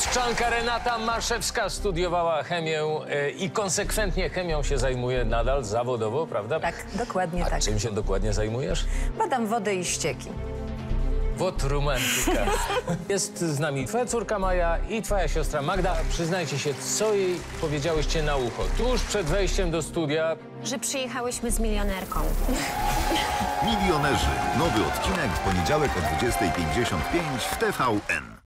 Piotrzczanka Renata Maszewska studiowała chemię i konsekwentnie chemią się zajmuje nadal zawodowo, prawda? Tak, dokładnie A tak. czym się dokładnie zajmujesz? Badam wodę i ścieki. Wod romantyka. Jest z nami twoja córka Maja i twoja siostra Magda. Przyznajcie się, co jej powiedziałyście na ucho tuż przed wejściem do studia. Że przyjechałyśmy z milionerką. Milionerzy. Nowy odcinek w poniedziałek o 20:55 w TVN.